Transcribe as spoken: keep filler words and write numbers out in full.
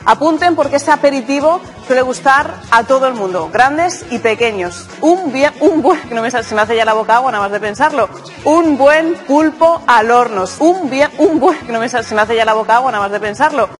Apunten porque este aperitivo suele gustar a todo el mundo, grandes y pequeños. Un bien, un buen, que no me sale, se me hace ya la boca agua nada más de pensarlo, un buen pulpo al horno. Un bien, un buen, que no me sale, se me hace ya la boca agua nada más de pensarlo.